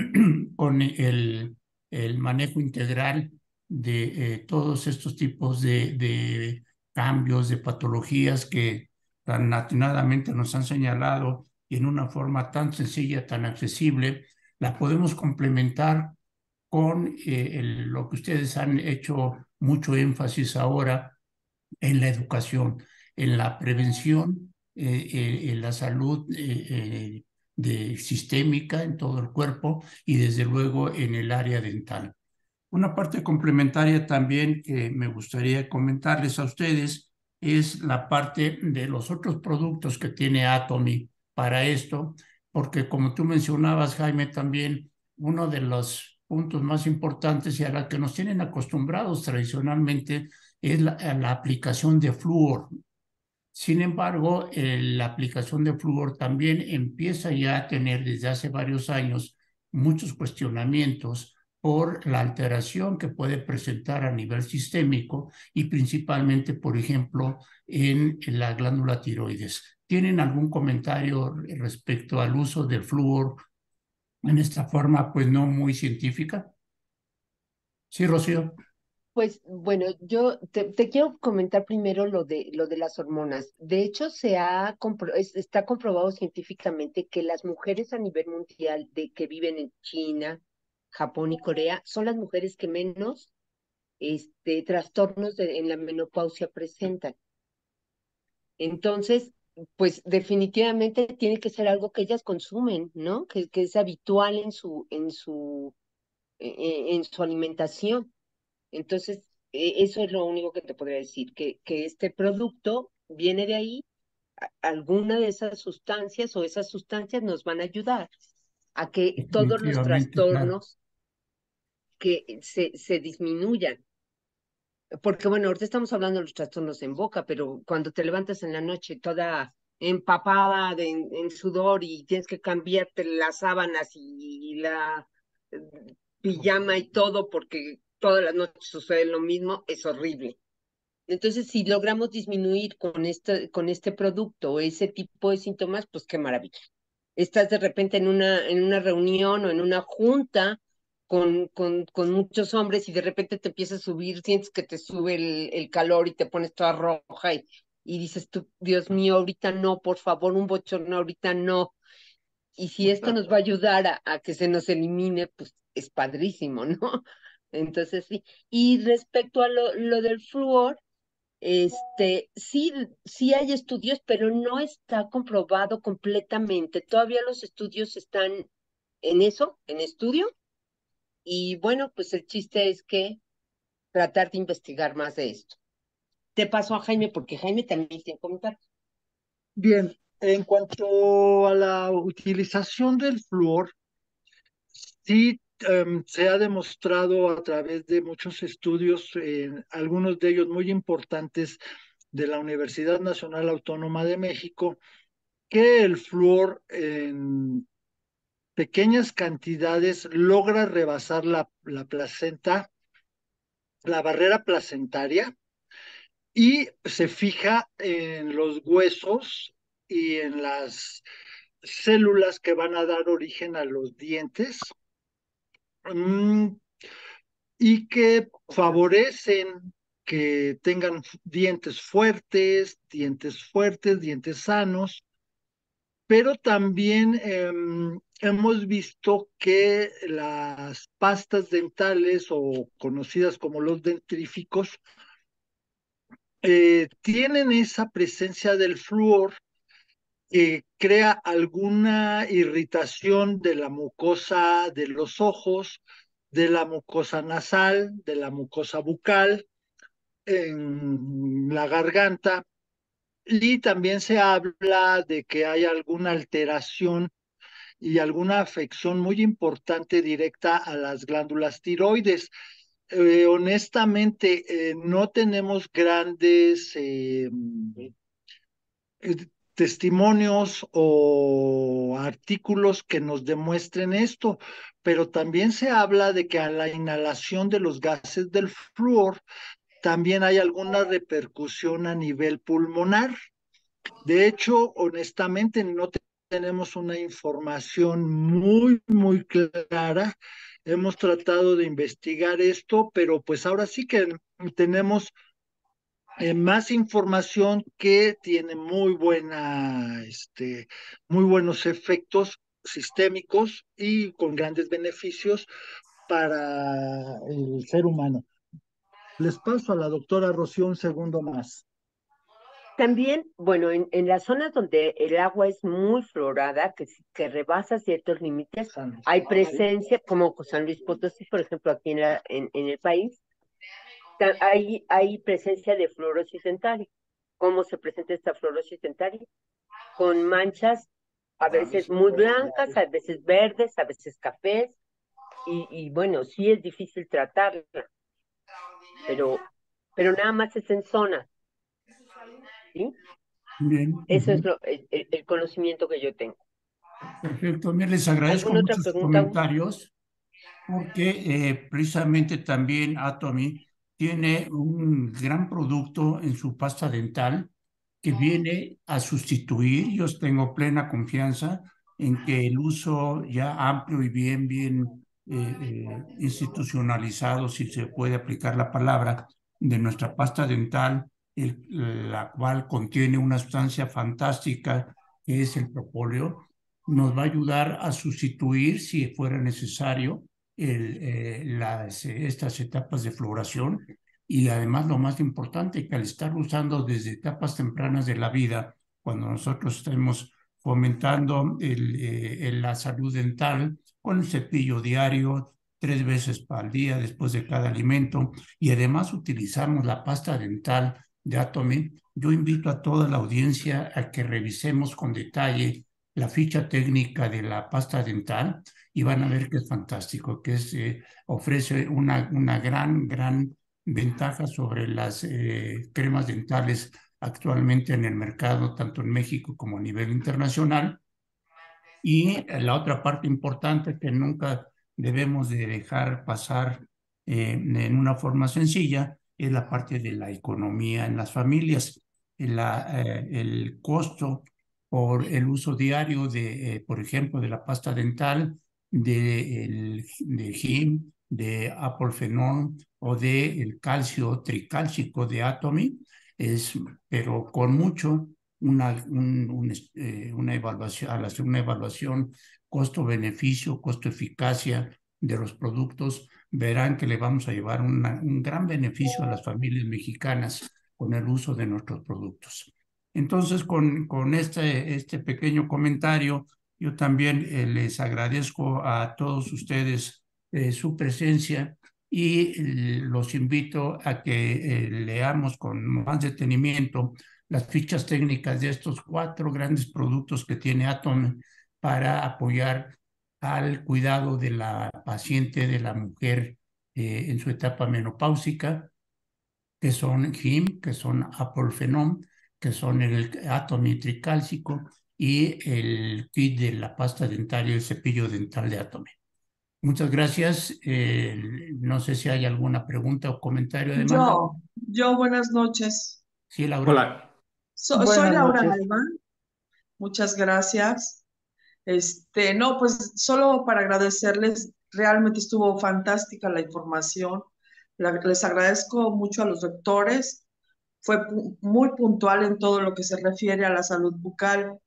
con el, el manejo integral de eh, todos estos tipos de, de cambios, de patologías que tan atinadamente nos han señalado y en una forma tan sencilla, tan accesible, la podemos complementar con eh, el, lo que ustedes han hecho mucho énfasis ahora en la educación, en la prevención, eh, eh, en la salud eh, eh, de, sistémica en todo el cuerpo y desde luego en el área dental. Una parte complementaria también que me gustaría comentarles a ustedes es la parte de los otros productos que tiene Atomy para esto, porque como tú mencionabas, Jaime, también uno de los puntos más importantes y a la que nos tienen acostumbrados tradicionalmente es la, la aplicación de flúor. Sin embargo, eh, la aplicación de flúor también empieza ya a tener desde hace varios años muchos cuestionamientos por la alteración que puede presentar a nivel sistémico y principalmente, por ejemplo, en, en la glándula tiroides. ¿Tienen algún comentario respecto al uso del flúor en esta forma, pues no muy científica? Sí, Rocío. Pues bueno, yo te, te quiero comentar primero lo de, lo de las hormonas. De hecho, se ha compro- es- está comprobado científicamente que las mujeres a nivel mundial de que viven en China, Japón y Corea son las mujeres que menos este, trastornos de- en la menopausia presentan. Entonces, pues definitivamente tiene que ser algo que ellas consumen, ¿no? Que, que es habitual en su, en su, e- e- en su alimentación. Entonces, e- eso es lo único que te podría decir, que, que este producto viene de ahí, a- alguna de esas sustancias o esas sustancias nos van a ayudar a que todos los Definitivamente, claro. trastornos que se, se disminuyan. Porque bueno, ahorita estamos hablando de los trastornos en boca, pero cuando te levantas en la noche toda empapada de, en, en sudor y tienes que cambiarte las sábanas y, y la eh, pijama y todo porque todas las noches sucede lo mismo, es horrible. Entonces, si logramos disminuir con este, con este producto ese tipo de síntomas, pues qué maravilla. Estás de repente en una, en una reunión o en una junta con, con, con muchos hombres y de repente te empieza a subir, sientes que te sube el, el calor y te pones toda roja y, y dices tú, Dios mío, ahorita no, por favor, un bochorno, ahorita no. Y si esto nos va a ayudar a, a que se nos elimine, pues es padrísimo, ¿no? Entonces sí. Y respecto a lo, lo del flúor, este, sí, sí hay estudios, pero no está comprobado completamente. Todavía los estudios están en eso, en estudio. Y bueno, pues el chiste es que tratar de investigar más de esto. Te paso a Jaime, porque Jaime también tiene que comentar. Bien, en cuanto a la utilización del flúor, sí, em, se ha demostrado a través de muchos estudios, eh, algunos de ellos muy importantes de la Universidad Nacional Autónoma de México, que el flúor en pequeñas cantidades logra rebasar la, la placenta, la barrera placentaria, y se fija en los huesos y en las células que van a dar origen a los dientes. Mm, y que favorecen que tengan dientes fuertes, dientes fuertes, dientes sanos, pero también eh, hemos visto que las pastas dentales o conocidas como los dentríficos eh, tienen esa presencia del flúor que crea alguna irritación de la mucosa de los ojos, de la mucosa nasal, de la mucosa bucal, en la garganta, y también se habla de que hay alguna alteración y alguna afección muy importante directa a las glándulas tiroides. Eh, honestamente, eh, no tenemos grandes eh, eh, testimonios o artículos que nos demuestren esto, pero también se habla de que a la inhalación de los gases del flúor también hay alguna repercusión a nivel pulmonar. De hecho, honestamente, no te- tenemos una información muy, muy clara. Hemos tratado de investigar esto, pero pues ahora sí que tenemos eh, más información que tiene muy buena, este, muy buenos efectos sistémicos y con grandes beneficios para el ser humano. Les paso a la doctora Rocío un segundo más. También, bueno, en, en las zonas donde el agua es muy fluorada, que, si- que rebasa ciertos límites, hay presencia, como San Luis Potosí, por ejemplo, aquí en, la, en, en el país, ta- hay, hay presencia de fluorosis dentaria. ¿Cómo se presenta esta fluorosis dentaria? Con manchas a veces muy blancas, a veces verdes, a veces cafés, y, y bueno, sí es difícil tratarla, pero, pero nada más es en zonas, ¿sí? Bien, Eso es ujú. lo, el, el- el conocimiento que yo tengo. Perfecto. Mira, les agradezco ¿Alguna otra mucho sus pregunta, Hugo? comentarios porque eh, precisamente también Atomy tiene un gran producto en su pasta dental que viene a sustituir. Yo tengo plena confianza en que el uso ya amplio y bien, bien eh, eh, institucionalizado, si se puede aplicar la palabra, de nuestra pasta dental, el- la cual contiene una sustancia fantástica que es el propóleo, nos va a ayudar a sustituir, si fuera necesario, el, eh, las, eh, estas etapas de floración. Y además lo más importante, que al estar usando desde etapas tempranas de la vida, cuando nosotros estemos fomentando el, eh, la salud dental con el cepillo diario, tres veces al día después de cada alimento, y además utilizamos la pasta dental de Atomy, yo invito a toda la audiencia a que revisemos con detalle la ficha técnica de la pasta dental y van a ver que es fantástico, que es, eh, ofrece una, una gran, gran ventaja sobre las eh, cremas dentales actualmente en el mercado, tanto en México como a nivel internacional. Y la otra parte importante que nunca debemos de dejar pasar eh, en una forma sencilla es la parte de la economía en las familias. La, eh, el costo por el uso diario de, eh, por ejemplo, de la pasta dental, de, el, de H I M, de Apolfenol o de el calcio tricálcico de Atomy, es, pero con mucho una, un, un, eh, una evaluación, al hacer una evaluación costo-beneficio, costo-eficacia de los productos, verán que le vamos a llevar una, un gran beneficio a las familias mexicanas con el uso de nuestros productos. Entonces, con, con este, este pequeño comentario, yo también eh, les agradezco a todos ustedes eh, su presencia y eh, los invito a que eh, leamos con más detenimiento las fichas técnicas de estos cuatro grandes productos que tiene Atom para apoyar al cuidado de la paciente, de la mujer eh, en su etapa menopáusica, que son H I M, que son Apolfenol, que son el Atomy tricálcico y el kit de la pasta dentaria y el cepillo dental de Atomy. Muchas gracias. Eh, no sé si hay alguna pregunta o comentario además, Laura. Yo, yo, buenas noches. Sí, Laura. Hola. So- soy Buenas Laura noches. Alba, muchas gracias. Este, no, pues solo para agradecerles, realmente estuvo fantástica la información. La- les agradezco mucho a los doctores, fue pu- muy puntual en todo lo que se refiere a la salud bucal.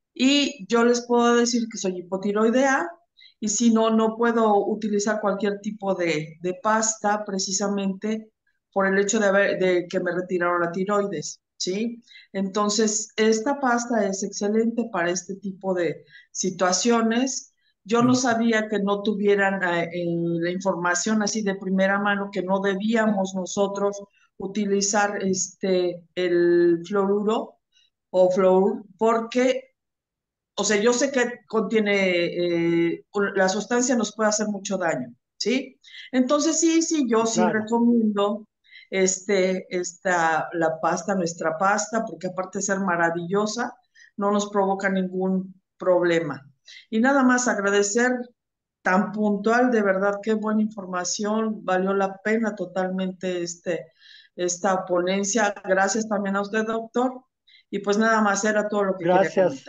Y yo les puedo decir que soy hipotiroidea y si no, no puedo utilizar cualquier tipo de, de pasta precisamente por el hecho de, haber, de que me retiraron la tiroides, ¿sí? Entonces, esta pasta es excelente para este tipo de situaciones. Yo no sabía que no tuvieran eh, eh, la información así de primera mano, que no debíamos nosotros utilizar este, el fluoruro o flúor, porque o sea, yo sé que contiene, eh, la sustancia nos puede hacer mucho daño, ¿sí? Entonces, sí, sí, yo sí Claro, recomiendo este, esta, la pasta, nuestra pasta, porque aparte de ser maravillosa, no nos provoca ningún problema. Y nada más agradecer tan puntual, de verdad, qué buena información, valió la pena totalmente este, esta ponencia. Gracias también a usted, doctor. Y pues nada más era todo lo que quería gracias. comentar.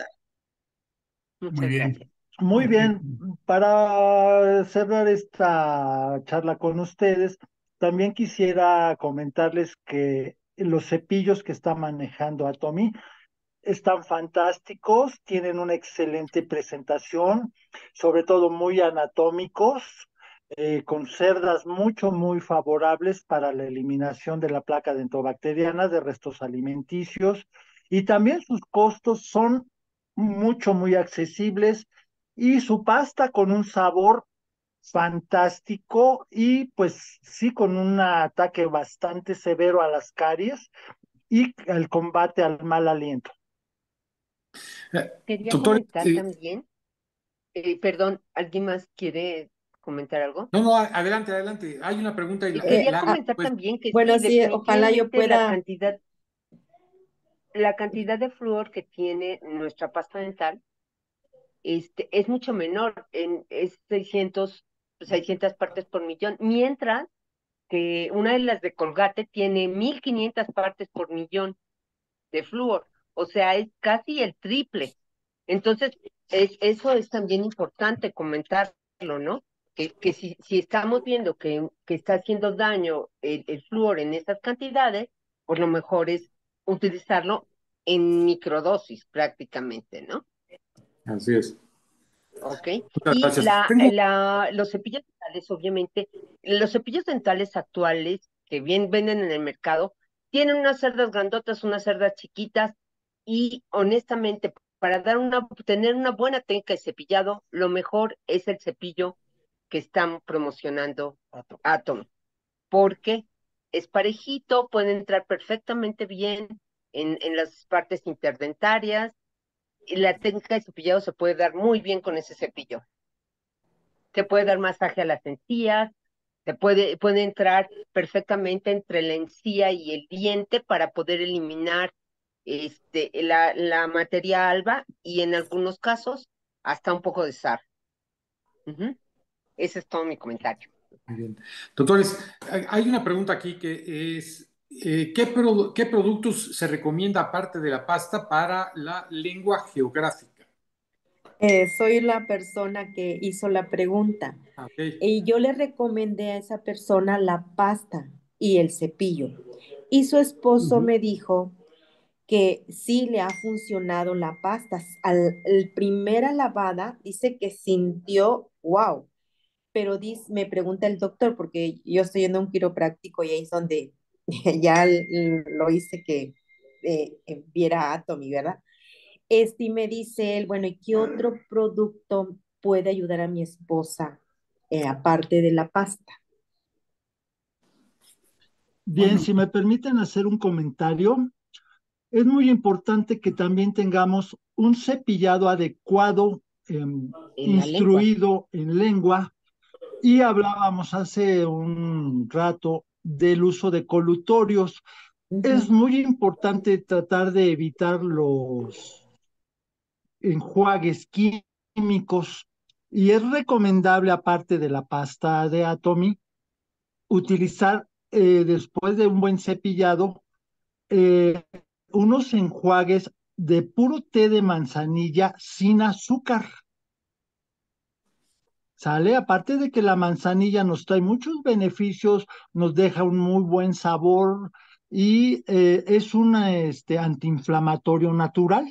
Muy Muchas bien, gracias. Muy bien, perfecto. para cerrar esta charla con ustedes, también quisiera comentarles que los cepillos que está manejando Atomy están fantásticos, tienen una excelente presentación, sobre todo muy anatómicos, eh, con cerdas mucho, muy favorables para la eliminación de la placa dentobacteriana de restos alimenticios y también sus costos son mucho, muy accesibles y su pasta con un sabor fantástico y pues sí con un ataque bastante severo a las caries y el combate al mal aliento. Eh, Quería doctor, comentar eh, también, eh, perdón, ¿alguien más quiere comentar algo? no, no, a- adelante, adelante. Hay una pregunta y Eh, la, Eh, quería la hago ah, comentar después. también que bueno, sí, sí, ojalá yo definitivamente la pueda. cantidad, la cantidad de flúor que tiene nuestra pasta dental este, es mucho menor, en, es seiscientos, seiscientas partes por millón, mientras que una de las de Colgate tiene mil quinientas partes por millón de flúor, o sea, es casi el triple. Entonces, es, eso es también importante comentarlo, ¿no? Que, que si, si estamos viendo que, que está haciendo daño el, el flúor en estas cantidades, pues lo mejor es utilizarlo en microdosis prácticamente, ¿no? Así es. ¿Ok? Muchas Y gracias. la, Tengo, la, los cepillos dentales, obviamente, los cepillos dentales actuales que bien venden en el mercado, tienen unas cerdas grandotas, unas cerdas chiquitas, y honestamente, para dar una, tener una buena técnica de cepillado, lo mejor es el cepillo que están promocionando Atom, porque es parejito, puede entrar perfectamente bien en, en las partes interdentarias, y la técnica de cepillado se puede dar muy bien con ese cepillo. Se puede dar masaje a las encías, se puede, puede entrar perfectamente entre la encía y el diente para poder eliminar este, la, la materia alba y en algunos casos hasta un poco de sal. Uh-huh. Ese es todo mi comentario. muy bien. Doctores, hay hay una pregunta aquí que es, eh, ¿qué, produ- qué productos se recomienda aparte de la pasta para la lengua geográfica? Eh, soy la persona que hizo la pregunta Ah, ok. y yo le recomendé a esa persona la pasta y el cepillo. Y su esposo Ujú. me dijo que sí le ha funcionado la pasta. Al el primera lavada dice que sintió wow, pero dis- me pregunta el doctor, porque yo estoy yendo a un quiropráctico y ahí es donde ya l- lo hice que eh, eh, viera a Tommy, ¿verdad? Este y me dice él, bueno, ¿y qué otro producto puede ayudar a mi esposa eh, aparte de la pasta? Bien, Bueno, si me permiten hacer un comentario, es muy importante que también tengamos un cepillado adecuado, em, En la lengua. instruido en lengua, y hablábamos hace un rato del uso de colutorios. Es Ujú. muy importante tratar de evitar los enjuagues químicos y es recomendable, aparte de la pasta de Atomy, utilizar eh, después de un buen cepillado eh, unos enjuagues de puro té de manzanilla sin azúcar. ¿Sale? Aparte de que la manzanilla nos trae muchos beneficios, nos deja un muy buen sabor y eh, es un este, antiinflamatorio natural.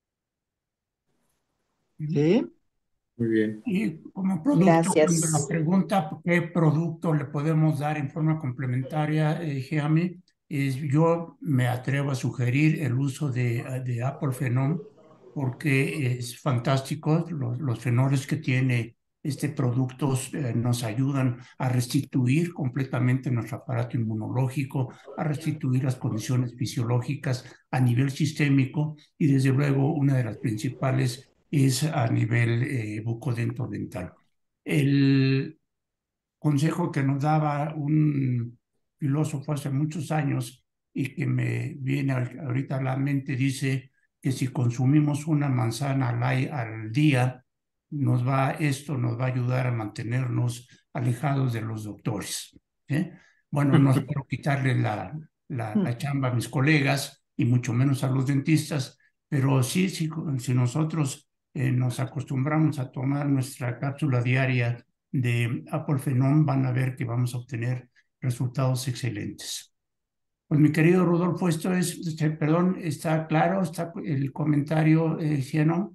¿Sí? Muy bien. y como producto, cuando la Gracias. pregunta qué producto le podemos dar en forma complementaria, eh, Giami, es, yo me atrevo a sugerir el uso de, de Apple Phenom porque es fantástico. Los, los fenoles que tiene este producto eh, nos ayudan a restituir completamente nuestro aparato inmunológico, a restituir las condiciones fisiológicas a nivel sistémico y desde luego una de las principales es a nivel eh, bucodental. El consejo que nos daba un filósofo hace muchos años y que me viene ahorita a la mente, dice que si consumimos una manzana al, al día, nos va, esto nos va a ayudar a mantenernos alejados de los doctores. ¿eh? Bueno, no quiero quitarle la, la, la chamba a mis colegas y mucho menos a los dentistas, pero sí, sí si nosotros eh, nos acostumbramos a tomar nuestra cápsula diaria de Apolfenón, van a ver que vamos a obtener resultados excelentes. Pues mi querido Rodolfo, esto es, este, perdón, ¿está claro? ¿Está el comentario, eh, Cieno?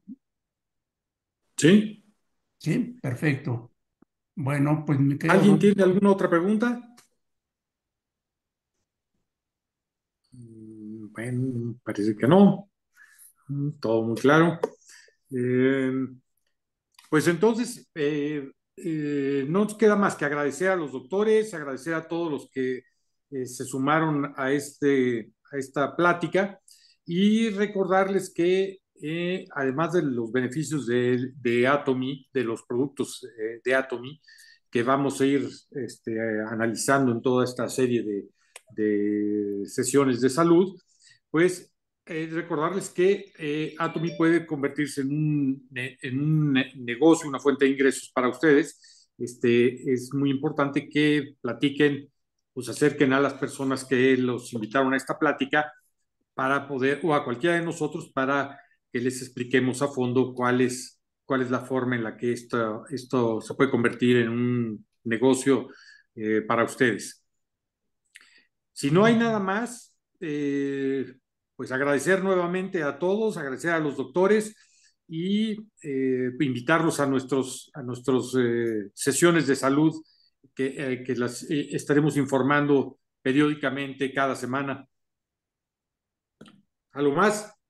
Sí. Sí, perfecto. Bueno, pues mi querido ¿Alguien Rodolfo, tiene alguna otra pregunta? Bueno, parece que no. Todo muy claro. Eh, pues entonces, eh, eh, no nos queda más que agradecer a los doctores, agradecer a todos los que eh, se sumaron a, este, a esta plática y recordarles que eh, además de los beneficios de, de Atomy, de los productos eh, de Atomy, que vamos a ir este, analizando en toda esta serie de, de sesiones de salud, pues eh, recordarles que eh, Atomy puede convertirse en un, en un negocio, una fuente de ingresos para ustedes. Este, es muy importante que platiquen, pues acerquen a las personas que los invitaron a esta plática para poder, o a cualquiera de nosotros, para que les expliquemos a fondo cuál es, cuál es la forma en la que esto, esto se puede convertir en un negocio eh, para ustedes. Si no hay nada más, eh, pues agradecer nuevamente a todos, agradecer a los doctores y eh, invitarlos a nuestros a nuestros eh, sesiones de salud que, eh, que las eh, estaremos informando periódicamente cada semana. ¿Algo más?